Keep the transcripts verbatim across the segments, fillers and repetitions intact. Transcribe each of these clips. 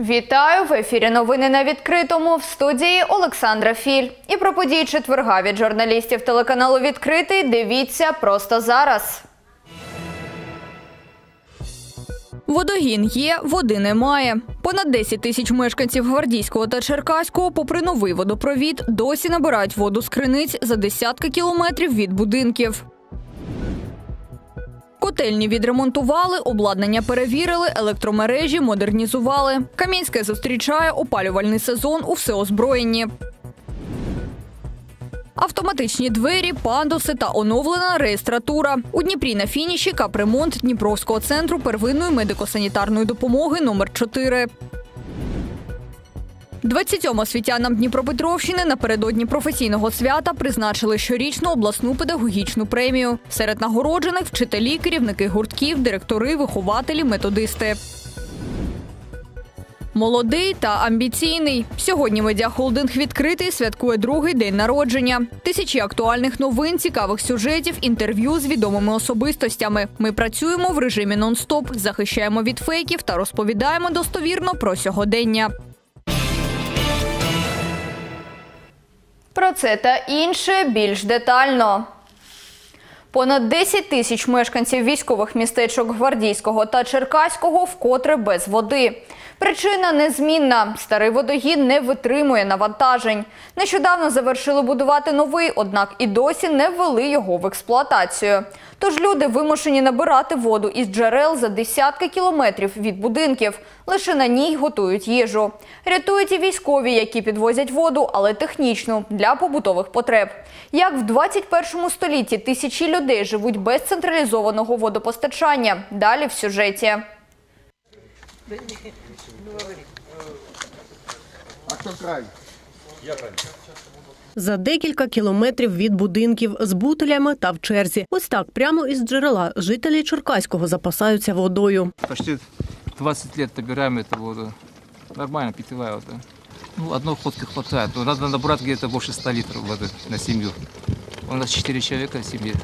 Вітаю! В ефірі новини на відкритому. В студії Олександра Філь. І про події четверга від журналістів телеканалу «Відкритий» дивіться просто зараз. Водогін є, води немає. Понад десять тисяч мешканців Гвардійського та Черкаського попри новий водопровід досі набирають воду з криниць за десятки кілометрів від будинків. Котельні відремонтували, обладнання перевірили, електромережі модернізували. Кам'янське зустрічає опалювальний сезон у всеозброєнні. Автоматичні двері, пандуси та оновлена реєстратура. У Дніпрі на фініші капремонт Дніпровського центру первинної медико-санітарної допомоги номер чотири. двадцятьом освітянам Дніпропетровщини напередодні професійного свята призначили щорічну обласну педагогічну премію. Серед нагороджених – вчителі, керівники гуртків, директори, вихователі, методисти. Молодий та амбіційний. Сьогодні медіахолдинг «Відкритий» святкує другий день народження. Тисячі актуальних новин, цікавих сюжетів, інтерв'ю з відомими особистостями. Ми працюємо в режимі нон-стоп, захищаємо від фейків та розповідаємо достовірно про сьогодення. Про це та інше більш детально. Понад десять тисяч мешканців військових містечок Гвардійського та Черкаського вкотре без води. Причина незмінна – старий водогін не витримує навантажень. Нещодавно завершили будувати новий, однак і досі не ввели його в експлуатацію. Тож люди вимушені набирати воду із джерел за десятки кілометрів від будинків. Лише на ній готують їжу. Рятують і військові, які підвозять воду, але технічну, для побутових потреб. Як в двадцять першому столітті тисячі людей живуть без централізованого водопостачання? Далі в сюжеті. За декілька кілометрів від будинків з бутилями та в черзі. Ось так, прямо із джерела, жителі Черкаського запасаються водою. Почти двадцать лет набираем эту воду. Нормально, питьевая вода. Ну, одной ходки хватает. Но надо набрать где-то больше ста литров воды на семью. У нас четыре человека в семье.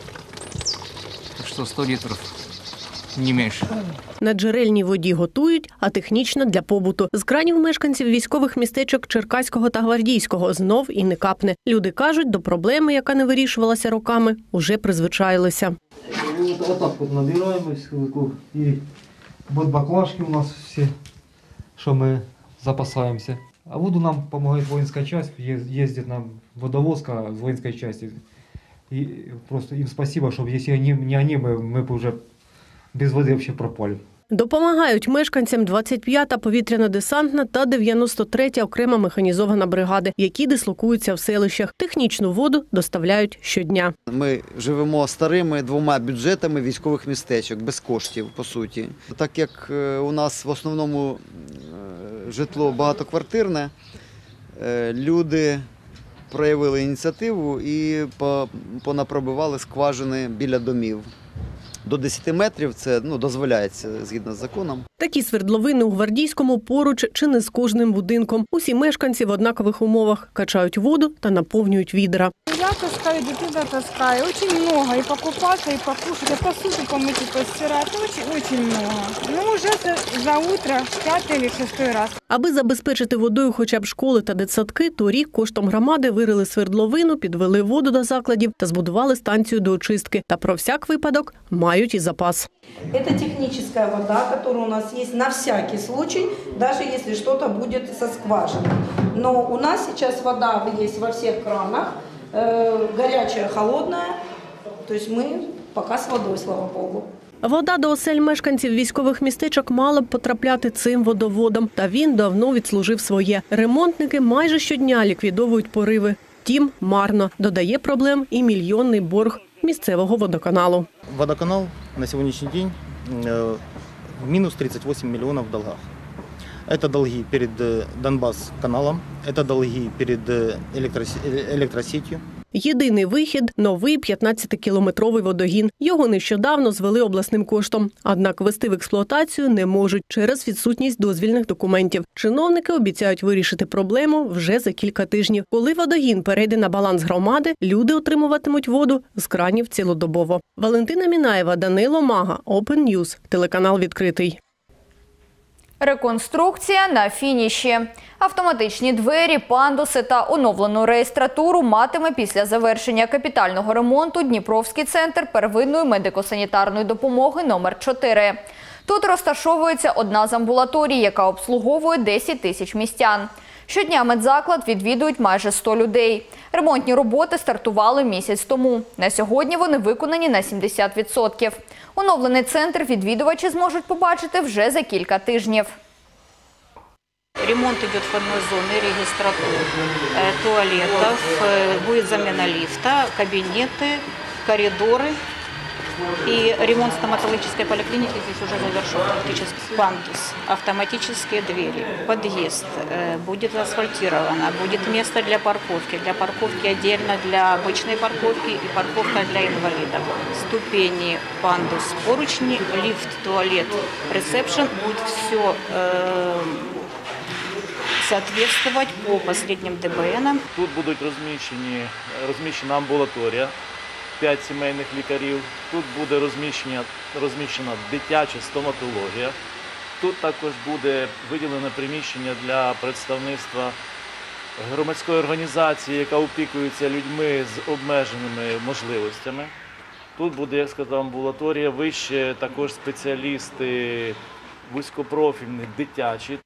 Так что сто литров. Не менше. На джерельній воді готують, а технічно для побуту. З кранів мешканців військових містечок Черкаського та Гвардійського знов і не капне. Люди кажуть, до проблеми, яка не вирішувалася роками, уже призвичаїлися. Вот так вот набираем, и вот баклажки у нас все, что мы запасаемся. А воду нам помогает воинская часть, ездит нам водовозка с воинской части. И просто им спасибо, что если они, не они, мы, мы бы уже без води взагалі пропали. Допомагають мешканцям двадцять п'ята повітряно-десантна та дев'яносто третя окрема механізована бригади, які дислокуються в селищах. Технічну воду доставляють щодня. Ми живемо старими двома бюджетами військових містечок, без коштів, по суті. Так як у нас в основному житло багатоквартирне, люди проявили ініціативу і понапробивали скважини біля домів. До десяти метрів це ну, дозволяється згідно з законом. Такі свердловини у Гвардійському поруч чи не з кожним будинком. Усі мешканці в однакових умовах качають воду та наповнюють відра. Я таскаю, дитина таскає. Очень много. І покупати, і покушати, і посуду помити, і постирати. Очень, очень много. Ну, вже це за утро п'ятий чи шостий раз. Аби забезпечити водою хоча б школи та дитсадки, торік коштом громади вирили свердловину, підвели воду до закладів та збудували станцію до очистки. Та про всяк випадок мають і запас. Це технічна вода, яка у нас є на всякий случай, навіть якщо щось буде зі скважини. Но у нас зараз вода є во всіх кранах, гаряча, холодна, тобто ми поки з водою, слава Богу. Вода до осель мешканців військових містечок мала б потрапляти цим водоводом, та він давно відслужив своє. Ремонтники майже щодня ліквідовують пориви. Втім, марно. Додає проблем і мільйонний борг місцевого водоканалу. Водоканал на сьогоднішній день в мінус тридцять вісім мільйонів в долгах. Это долги перед Донбасс-каналом, это долги перед электросетью. Єдиний вихід – новий п'ятнадцятикілометровий водогін. Його нещодавно звели обласним коштом. Однак ввести в експлуатацію не можуть через відсутність дозвільних документів. Чиновники обіцяють вирішити проблему вже за кілька тижнів. Коли водогін перейде на баланс громади, люди отримуватимуть воду з кранів цілодобово. Валентина Мінаєва, Данило Мага, Open News, телеканал «Відкритий». Реконструкція на фініші. Автоматичні двері, пандуси та оновлену реєстратуру матиме після завершення капітального ремонту Дніпровський центр первинної медико-санітарної допомоги номер чотири. Тут розташовується одна з амбулаторій, яка обслуговує десять тисяч містян. Щодня медзаклад відвідують майже сто людей. Ремонтні роботи стартували місяць тому. На сьогодні вони виконані на сімдесят відсотків. Оновлений центр відвідувачі зможуть побачити вже за кілька тижнів. Ремонт идет входной зоны, регистратуры, туалетов, будет замена лифта, кабинеты, коридоры. И ремонт стоматологической поликлиники здесь уже завершен практически. Пандус, автоматические двери, подъезд будет асфальтировано, будет место для парковки. Для парковки отдельно для обычной парковки и парковка для инвалидов. Ступени, пандус, поручни, лифт, туалет, ресепшн. Будет все э, соответствовать по последним ДБНам. Тут будуть розміщені, розміщена амбулаторія, п'ять сімейних лікарів. Тут буде розміщена, розміщена дитяча стоматологія. Тут також буде виділене приміщення для представництва громадської організації, яка опікується людьми з обмеженими можливостями. Тут буде, як сказав, амбулаторія, вище також спеціалісти вузькопрофільні, дитячі.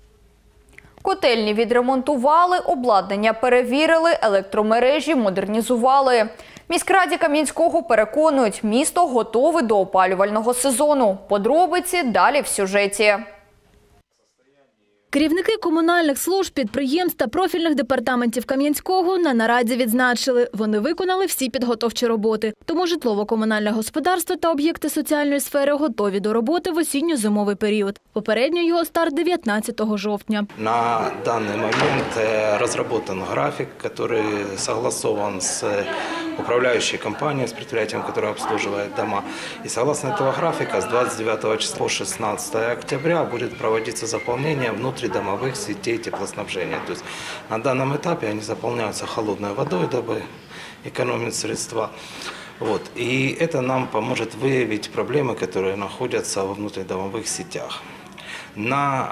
Котельні відремонтували, обладнання перевірили, електромережі модернізували. Міськраді Кам'янського переконують, місто готове до опалювального сезону. Подробиці далі в сюжеті. Керівники комунальних служб, підприємств та профільних департаментів Кам'янського на нараді відзначили, вони виконали всі підготовчі роботи. Тому житлово-комунальне господарство та об'єкти соціальної сфери готові до роботи в осінньо-зимовий період. Попередньо його старт дев'ятнадцятого жовтня. На данный момент разработан график, который согласован с управляющей компанией, с предприятием, которое обслуживает дома. И согласно этого графика с двадцать девятого числа по шестнадцатое октября будет проводиться заполнение внутридомовых сетей теплоснабжения. То есть на данном этапе они заполняются холодной водой, дабы экономить средства. Вот. И это нам поможет выявить проблемы, которые находятся во внутридомовых сетях. На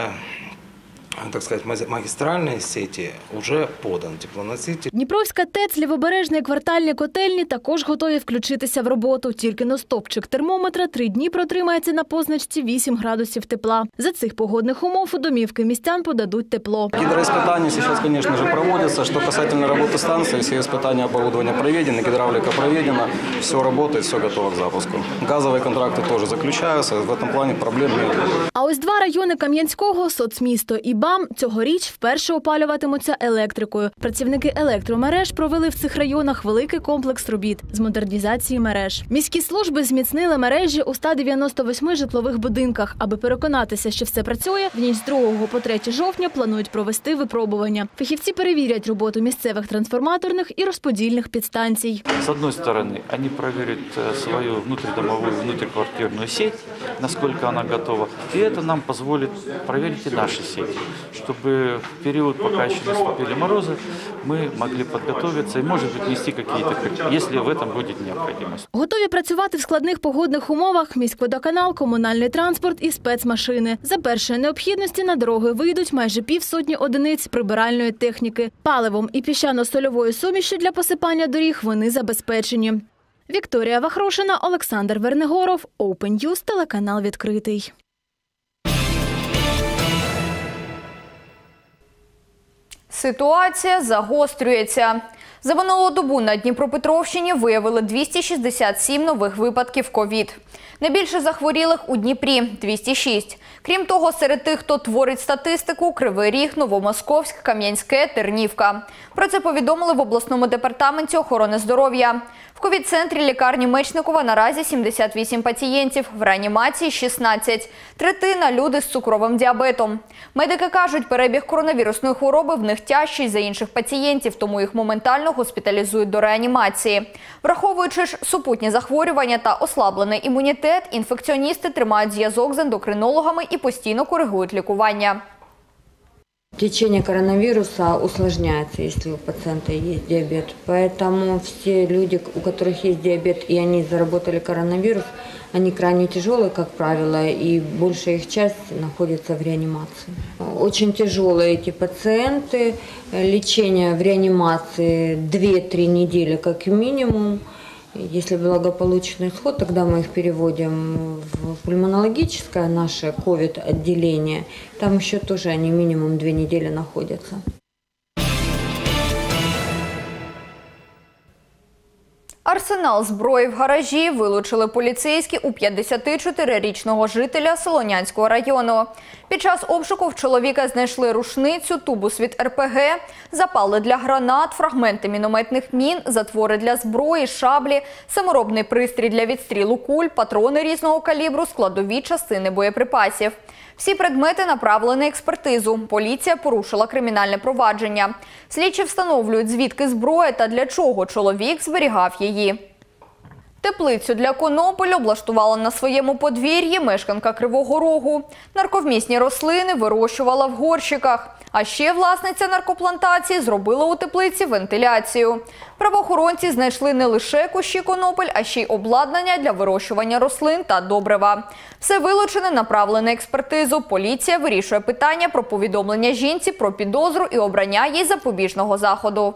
э, так сказать, магистральные сети уже подан теплоноситель. Дніпровська ТЕЦ, Лівобережна і квартальні котельні також готові включитися в роботу. Тільки на стопчик термометра три дні протримається на позначці вісім градусів тепла. За цих погодних умов у домівки містян подадуть тепло. Гидроиспытания сейчас, конечно же, проводятся. Что касательно работы станции, все испытания оборудования проведены, гидравлика проведена, все работает, все готово к запуску. Газовые контракты тоже заключаются, в этом плане проблем нет. А ось два райони Кам'янського, соцмісто і БАМ, цьогоріч вперше опалюватимуться електрикою. Працівники електромереж провели в цих районах великий комплекс робіт з модернізації мереж. Міські служби зміцнили мережі у ста дев'яноста восьми житлових будинках. Аби переконатися, що все працює, в ніч з другого по третє жовтня планують провести випробування. Фахівці перевірять роботу місцевих трансформаторних і розподільних підстанцій. З однієї сторони, вони перевірять свою внутридомову, внутриквартирну сеть, наскільки вона готова. І це нам дозволить перевірити і наші сети, чтобы в период, пока еще не наступили морозы, мы могли подготовиться и, может быть, внести какие-то, если в этом будет необходимость. Готові працювати в складних погодних умовах міськводоканал, комунальний транспорт і спецмашини. За першої необхідності на дороги вийдуть майже півсотні одиниць прибиральної техніки. Паливом і піщано-сольовою сумішю для посипання доріг вони забезпечені. Вікторія Вахрушина, Олександр Вернегоров, Open News, телеканал «Відкритий». Ситуація загострюється. За минулу добу на Дніпропетровщині виявили двісті шістдесят сім нових випадків ковід. Найбільше захворілих у Дніпрі – двісті шість. Крім того, серед тих, хто творить статистику – Кривий Ріг, Новомосковськ, Кам'янське, Тернівка. Про це повідомили в обласному департаменті охорони здоров'я. В ковід-центрі лікарні Мечникова наразі сімдесят вісім пацієнтів, в реанімації – шістнадцять. Третина – люди з цукровим діабетом. Медики кажуть, перебіг коронавірусної хвороби в них тяжчий за інших пацієнтів, тому їх моментально госпіталізують до реанімації. Враховуючи ж супутні захворювання та ослаблений імунітет, інфекціоністи тримають зв'язок з ендокринологами і постійно коригують лікування. Течение коронавируса усложняется, если у пациента есть диабет. Поэтому все люди, у которых есть диабет и они заработали коронавирус, они крайне тяжелые, как правило, и большая их часть находится в реанимации. Очень тяжелые эти пациенты. Лечение в реанимации две-три недели как минимум. Если благополучный исход, тогда мы их переводим в пульмонологическое наше ковид-отделение. Там еще тоже они минимум две недели находятся. Арсенал зброї в гаражі вилучили поліцейські у п'ятдесятичотирирічного жителя Солонянського району. Під час обшуку в чоловіка знайшли рушницю, тубус від ер пе ге, запали для гранат, фрагменти мінометних мін, затвори для зброї, шаблі, саморобний пристрій для відстрілу куль, патрони різного калібру, складові частини боєприпасів. Всі предмети направили на експертизу. Поліція порушила кримінальне провадження. Слідчі встановлюють, звідки зброя та для чого чоловік зберігав її. Теплицю для конопель облаштувала на своєму подвір'ї мешканка Кривого Рогу. Нарковмісні рослини вирощувала в горщиках. А ще власниця наркоплантації зробила у теплиці вентиляцію. Правоохоронці знайшли не лише кущі конопель, а ще й обладнання для вирощування рослин та добрива. Все вилучене направили на експертизу. Поліція вирішує питання про повідомлення жінці про підозру і обрання їй запобіжного заходу.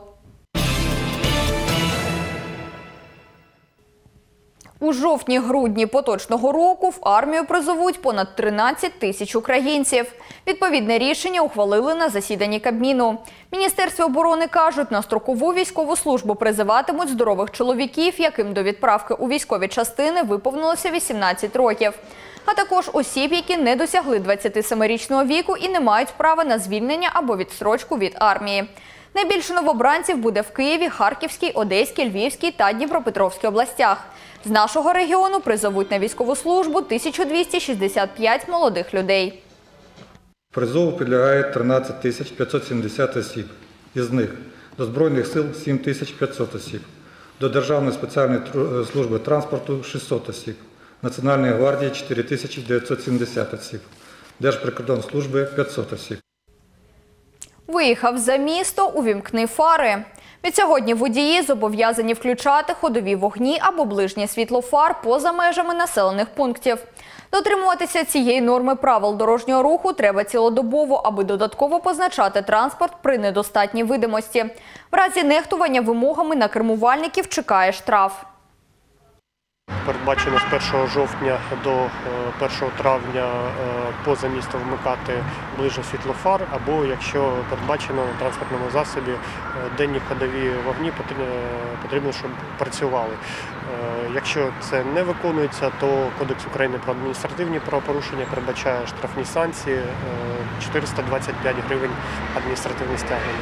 У жовтні-грудні поточного року в армію призовуть понад тринадцять тисяч українців. Відповідне рішення ухвалили на засіданні Кабміну. Міністерстві оборони кажуть, на строкову військову службу призиватимуть здорових чоловіків, яким до відправки у військові частини виповнилося вісімнадцять років. А також осіб, які не досягли двадцятисемирічного віку і не мають права на звільнення або відстрочку від армії. Найбільше новобранців буде в Києві, Харківській, Одеській, Львівській та Дніпропетровській областях. З нашого регіону призовуть на військову службу тисячу двісті шістдесят п'ять молодих людей. Призову підлягає тринадцять тисяч п'ятсот сімдесят осіб. Із них до Збройних сил сім тисяч п'ятсот осіб, до Державної спеціальної служби транспорту шістсот осіб, Національної гвардії чотири тисячі дев'ятсот сімдесят осіб, Держприкордонслужби п'ятсот осіб. Виїхав за місто, увімкни фари. Відсьогодні водії зобов'язані включати ходові вогні або ближнє світло фар поза межами населених пунктів. Дотримуватися цієї норми правил дорожнього руху треба цілодобово, аби додатково позначати транспорт при недостатній видимості. В разі нехтування вимогами на кермувальників чекає штраф. Передбачено з першого жовтня до першого травня поза місто вмикати ближнє світло фар, або якщо передбачено на транспортному засобі денні ходові вогні, потрібно, щоб працювали. Якщо це не виконується, то Кодекс України про адміністративні правопорушення передбачає штрафні санкції чотириста двадцять п'ять гривень адміністративне стягнення.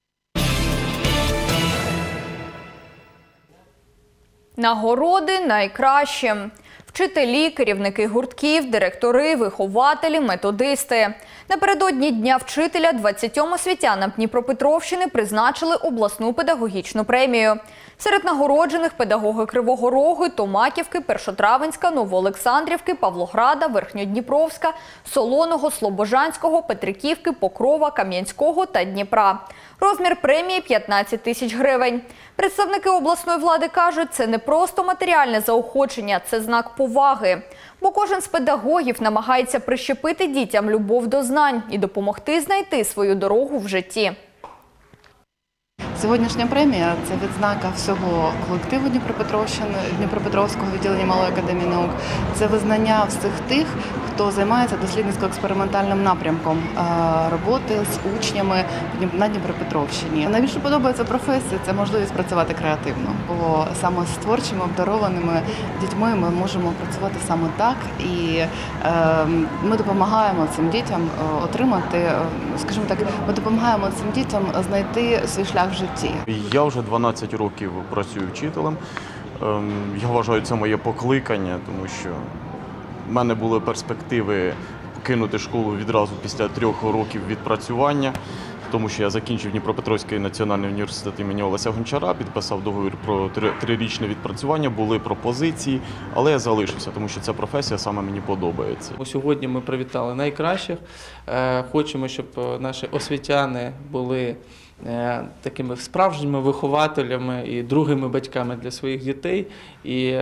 Нагороди найкращим. Вчителі, керівники гуртків, директори, вихователі, методисти. Напередодні Дня вчителя двадцятьом освітянам Дніпропетровщини призначили обласну педагогічну премію. Серед нагороджених педагоги Кривого Рогу, Томаківки, Першотравенська, Новоолександрівки, Павлограда, Верхньодніпровська, Солоного, Слобожанського, Петриківки, Покрова, Кам'янського та Дніпра. Розмір премії – п'ятнадцять тисяч гривень. Представники обласної влади кажуть, це не просто матеріальне заохочення, це знак поваги. Бо кожен з педагогів намагається прищепити дітям любов до знань і допомогти знайти свою дорогу в житті. Сьогоднішня премія – це відзнака всього колективу Дніпропетровщини, Дніпропетровського відділення Малої академії наук. Це визнання всіх тих, хто займається дослідницько-експериментальним напрямком роботи з учнями на Дніпропетровщині. Найбільше подобається професія – це можливість працювати креативно. Бо саме з творчими, обдарованими дітьми ми можемо працювати саме так. І ми допомагаємо цим дітям отримати, скажімо так, ми допомагаємо цим дітям знайти свій шлях в житті. Я вже дванадцять років працюю вчителем. Я вважаю, це моє покликання, тому що в мене були перспективи покинути школу відразу після трьох років відпрацювання. тому що я закінчив Дніпропетровський національний університет імені Олеся Гончара, підписав договір про трирічне відпрацювання, були пропозиції, але я залишився, тому що ця професія саме мені подобається. Сьогодні ми привітали найкращих. Хочемо, щоб наші освітяни були такими справжніми вихователями і другими батьками для своїх дітей і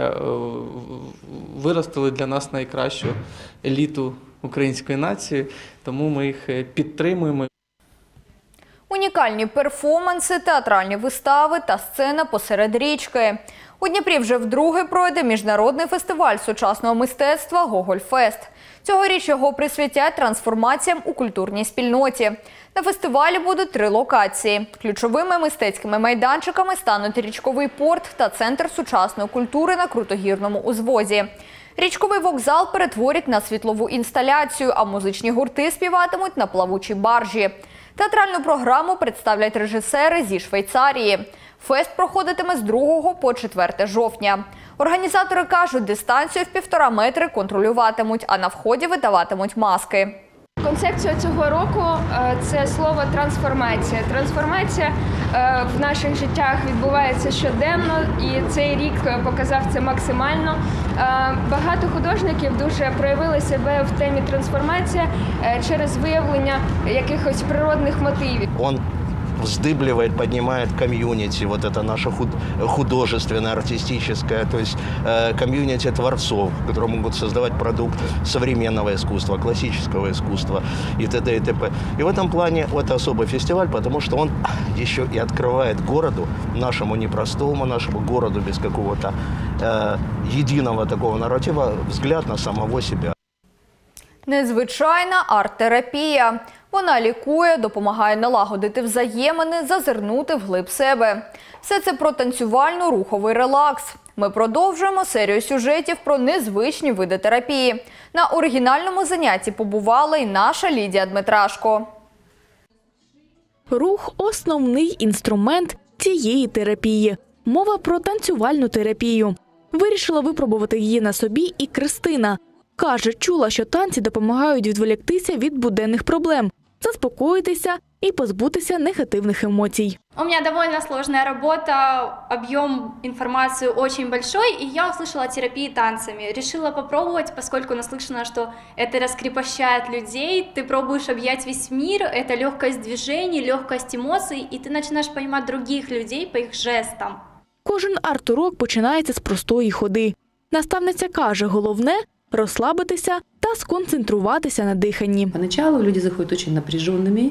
виростили для нас найкращу еліту української нації, тому ми їх підтримуємо. Унікальні перформанси, театральні вистави та сцена посеред річки. У Дніпрі вже вдруге пройде міжнародний фестиваль сучасного мистецтва «Гогольфест». Цьогоріч його присвятять трансформаціям у культурній спільноті. На фестивалі будуть три локації. Ключовими мистецькими майданчиками стануть річковий порт та центр сучасної культури на Крутогірному узвозі. Річковий вокзал перетворять на світлову інсталяцію, а музичні гурти співатимуть на плавучій баржі. Театральну програму представлять режисери зі Швейцарії. Фест проходитиме з другого по четверте жовтня. Організатори кажуть, дистанцію в півтора метри контролюватимуть, а на вході видаватимуть маски. Концепція цього року – це слово «трансформація». Трансформація в наших життях відбувається щоденно, і цей рік показав це максимально. Багато художників дуже проявили себе в темі трансформація через виявлення якихось природних мотивів. вздыбливает, поднимает комьюнити, вот это наше художественное, артистическое, то есть э, комьюнити творцов, которые могут создавать продукт современного искусства, классического искусства и т.д. и т.п. И в этом плане это особый фестиваль, потому что он еще и открывает городу, нашему непростому, нашему городу без какого-то э, единого такого нарратива, взгляд на самого себя. Незвичайна арт-терапія. Вона лікує, допомагає налагодити взаємини, зазирнути вглиб себе. Все це про танцювально-руховий релакс. Ми продовжуємо серію сюжетів про незвичні види терапії. На оригінальному занятті побувала і наша Лідія Дмитрашко. Рух – основний інструмент цієї терапії. Мова про танцювальну терапію. Вирішила випробувати її на собі і Кристина. Каже, чула, що танці допомагають відволіктися від буденних проблем, заспокоїтися і позбутися негативних емоцій. У меня довольно сложная работа, объем информации очень большой, и я услышала о терапии танцами. Решила попробовать, поскольку наслышана, что это раскрепощает людей, ты пробуешь объять весь мир, это легкость движений, легкость эмоций, и ты начинаешь понимать других людей по их жестам. Кожен арт-урок починається з простої ходи. Наставниця каже, головне – розслабитися та сконцентруватися на диханні. Поначалу люди заходят очень напряженными,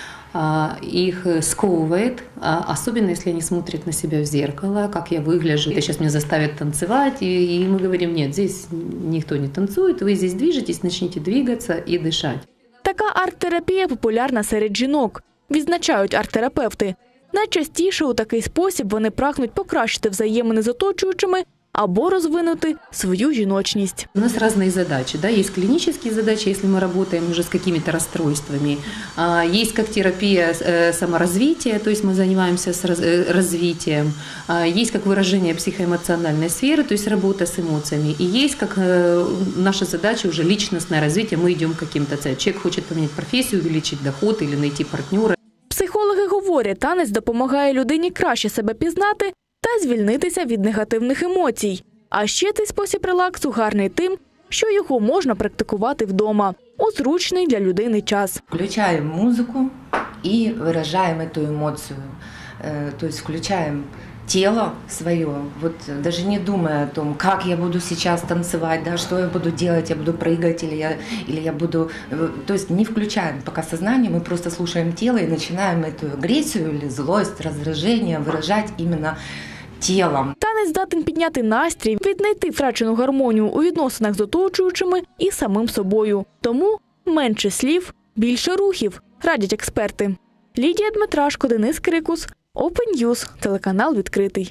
их сковывает, особенно если они смотрят на себя в зеркало, как я выгляжу. Сейчас меня заставят танцевать, и мы говорим, нет, здесь никто не танцует, вы здесь движетесь, начните двигаться и дышать. Така арт-терапія популярна серед жінок, відзначають арт-терапевти. Найчастіше у такий спосіб вони прагнуть покращити взаємини з оточуючими або розвинути свою жіночність. У нас разные задачи. Да? Есть клинические задачи, если мы работаем уже с какими-то расстройствами. Есть как терапия саморазвития, то есть мы занимаемся с развитием. Есть как выражение психоэмоциональной сферы, то есть работа с эмоциями. И есть как наша задача уже личностное развитие. Мы идем к каким-то целям. Человек хочет поменять профессию, увеличить доход или найти партнера. Психологи говорять, танець допомагає людині краще себе пізнати та звільнитися від негативних емоцій. А ще цей спосіб релаксу гарний тим, що його можна практикувати вдома у зручний для людини час. Включаємо музику і виражаємо цю емоцію. Тобто включаємо тело свое, вот даже не думая о том, как я буду сейчас танцевать, да, что я буду делать, я буду прыгать или я, или я буду... То есть не включаем пока сознание, мы просто слушаем тело и начинаем эту агрессию или злость, раздражение выражать именно тілом. Танець здатен підняти настрій, віднайти втрачену гармонію у відносинах з оточуючими і самим собою. Тому менше слів, більше рухів, радять експерти. Лідія Дмитрашко, Денис Крикус, Open News, телеканал «Відкритий».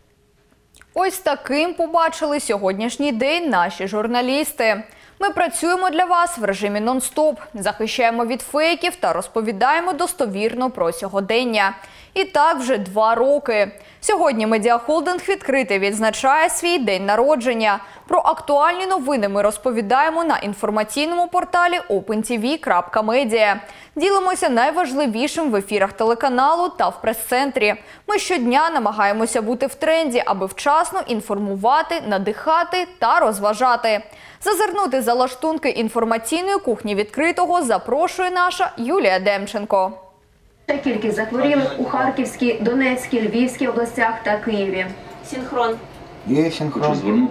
Ось таким побачили сьогоднішній день наші журналісти. Ми працюємо для вас в режимі нон-стоп, захищаємо від фейків та розповідаємо достовірно про сьогодення. І так вже два роки. Сьогодні медіахолдинг «Відкритий» відзначає свій день народження. Про актуальні новини ми розповідаємо на інформаційному порталі опен ті ві крапка медіа. Ділимося найважливішим в ефірах телеканалу та в прес-центрі. Ми щодня намагаємося бути в тренді, аби вчасно інформувати, надихати та розважати. Зазирнути за лаштунки інформаційної кухні «Відкритого» запрошує наша Юлія Демченко. Кількість захворілих у Харківській, Донецькій, Львівській областях та Києві. Синхрон. Є синхрон.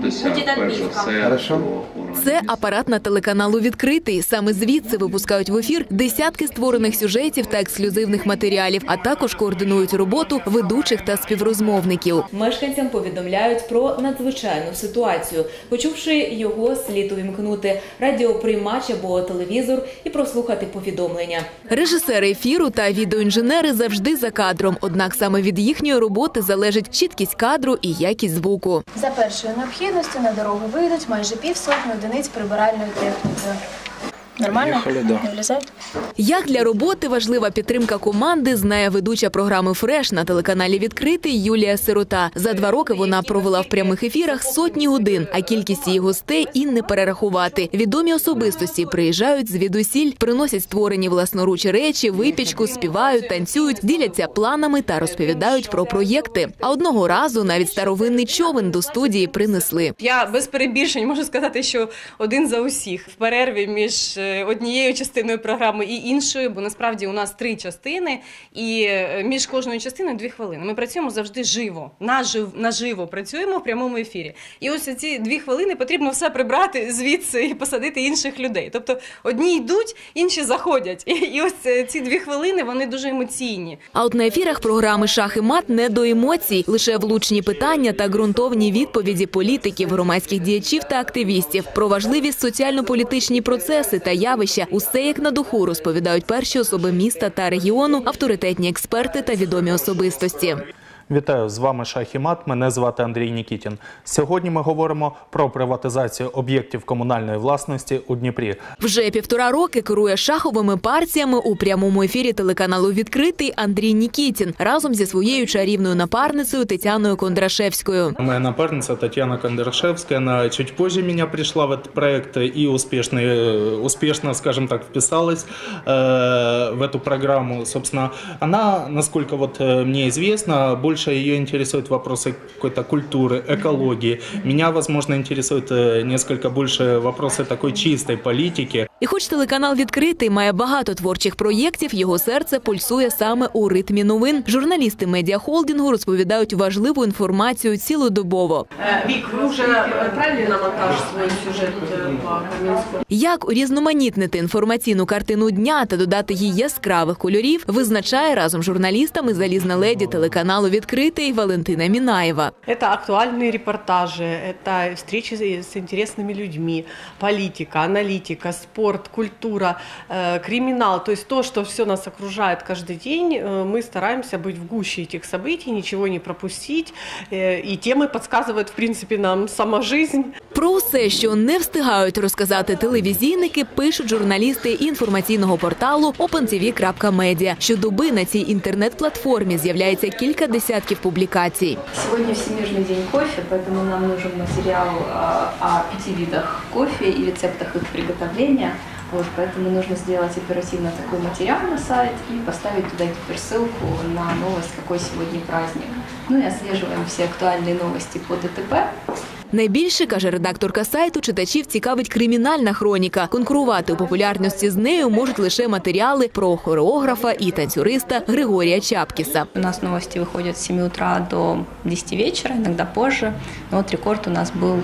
Хорошо. Це апарат на телеканалу «Відкритий». Саме звідси випускають в ефір десятки створених сюжетів та ексклюзивних матеріалів, а також координують роботу ведучих та співрозмовників. Мешканцям повідомляють про надзвичайну ситуацію. Почувши його, слід увімкнути радіоприймач або телевізор і прослухати повідомлення. Режисери ефіру та відеоінженери завжди за кадром, однак саме від їхньої роботи залежить чіткість кадру і якість звуку. За першою необхідністю на дорогу вийдуть майже півсотні одиниць прибиральної техніки. Нормально? Не влізають? Як для роботи важлива підтримка команди, знає ведуча програми «Фреш» на телеканалі «Відкритий» Юлія Сирота. За два роки вона провела в прямих ефірах сотні годин, а кількість її гостей і не перерахувати. Відомі особистості приїжджають звідусіль, приносять створені власноруч речі, випічку, співають, танцюють, діляться планами та розповідають про проєкти. А одного разу навіть старовинний човен до студії принесли. Я без перебільшень можу сказати, що один за усіх. В перерві між однією частиною програми і іншою, бо насправді у нас три частини, і між кожною частиною дві хвилини. Ми працюємо завжди живо, нажив, наживо працюємо в прямому ефірі. І ось ці дві хвилини потрібно все прибрати звідси і посадити інших людей. Тобто одні йдуть, інші заходять. І, і ось ці дві хвилини, вони дуже емоційні. А от на ефірах програми «Шах і мат» не до емоцій, лише влучні питання та ґрунтовні відповіді політиків, громадських діячів та активістів. Про важливі соціально-політичні процеси та явища усе як на духу розповідають перші особи міста та регіону, авторитетні експерти та відомі особистості. Вітаю, з вами «Шах і мат», мене звати Андрій Нікітін. Сьогодні ми говоримо про приватизацію об'єктів комунальної власності у Дніпрі. Вже півтора роки керує шаховими партіями у прямому ефірі телеканалу «Відкритий» Андрій Нікітін разом зі своєю чарівною напарницею Тетяною Кондрашевською. Моя напарниця Тетяна Кондрашевская, она чуть позже меня пришла в этот проект и успешно, успешно, скажем так, вписалась э, в эту программу. Собственно, она, насколько вот мне известно, больше ее интересуют вопросы какой-то культуры, экологии. Меня, возможно, интересуют несколько больше вопросы такой чистой политики. І хоч телеканал «Відкритий» має багато творчих проєктів, його серце пульсує саме у ритмі новин. Журналісти медіахолдингу розповідають важливу інформацію цілодобово. Вік, ви вже правильно на монтаж свій сюжет по Кам'янську? Як урізноманітнити інформаційну картину дня та додати їй яскравих кольорів, визначає разом з журналістами залізна леді телеканалу «Відкритий» Валентина Мінаєва. Это актуальные репортажи, это встречи с интересными людьми, политика, аналитика, спорт, культура, криминал. То есть то, что все нас окружает каждый день, мы стараемся быть в гуще этих событий, ничего не пропустить. И темы подсказывает, в принципе, нам сама жизнь. Про усе, що не встигають розказати телевізійники, пишуть журналісти інформаційного порталу опен ті ві крапка медіа. Щодоби на цій інтернет-платформі з'являється кілька десятків публікацій. Сегодня Всемирный день кофе, поэтому нам нужен материал о пяти видах кофе и рецептах их приготовления. Вот, поэтому нужно сделать оперативно такой материал на сайт и поставить туда гиперссылку на новость, какой сегодня праздник. Ну и отслеживаем все актуальные новости по ДТП. Найбільше, каже редакторка сайту, читачів цікавить кримінальна хроніка. Конкурувати у популярності з нею можуть лише матеріали про хореографа і танцюриста Григорія Чапкіса. У нас новости выходят с семи утра до десяти вечера, иногда позже. Но вот рекорд у нас был,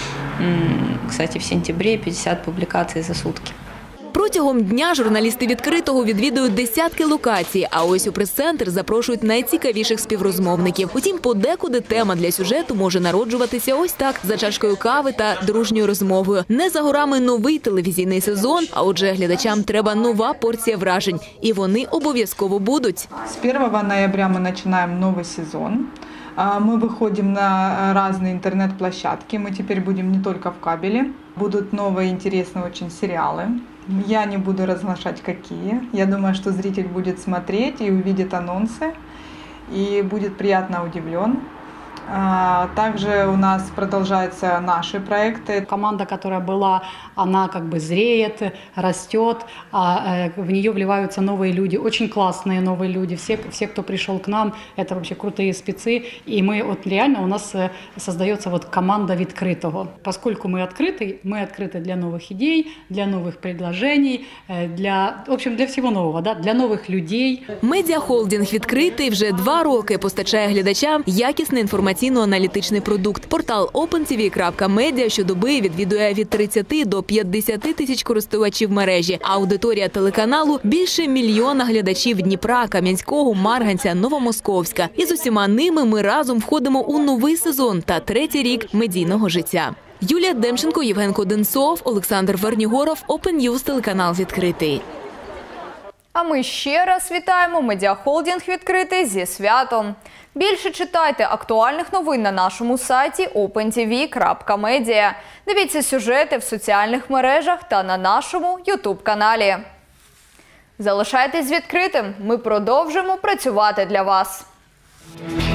кстати, в сентябре пятьдесят публикаций за сутки. Протягом дня журналісти «Відкритого» відвідують десятки локацій, а ось у прес-центр запрошують найцікавіших співрозмовників. Утім, подекуди тема для сюжету може народжуватися ось так, за чашкою кави та дружньою розмовою. Не за горами новий телевізійний сезон, а отже глядачам треба нова порція вражень. І вони обов'язково будуть. З першого ноября ми починаємо новий сезон. Мы выходим на разные интернет-площадки. Мы теперь будем не только в кабеле. Будут новые интересные очень сериалы. Я не буду разглашать какие. Я думаю, что зритель будет смотреть и увидит анонсы. и будет приятно удивлен. Также у нас продолжаются наши проекты. Команда, которая была, она как бы зреет, растет, а в нее вливаются новые люди, очень классные новые люди. Все, все, кто пришел к нам, это вообще крутые спецы. И мы вот реально у нас создается вот команда відкритого. Поскольку мы открыты, мы открыты для новых идей, для новых предложений, для, в общем, для всего нового, да, для нових людей. Медіахолдинг «Відкритий» вже два роки постачає глядачам якісний інформаційно-аналітичний продукт. Портал опен ті ві крапка медіа щодоби відвідує від тридцяти до п'ятдесяти тисяч користувачів мережі. Аудиторія телеканалу – більше мільйона глядачів Дніпра, Кам'янського, Марганця, Новомосковська. І з усіма ними ми разом входимо у новий сезон та третій рік медійного життя. Юлія Демченко, Євген Коденцов, Олександр Вернігоров, Open News, телеканал «Відкритий». А ми ще раз вітаємо медіахолдинг «Відкритий» зі святом. Більше читайте актуальних новин на нашому сайті опен ті ві крапка медіа. Дивіться сюжети в соціальних мережах та на нашому ютуб-каналі. Залишайтесь відкритим, ми продовжимо працювати для вас.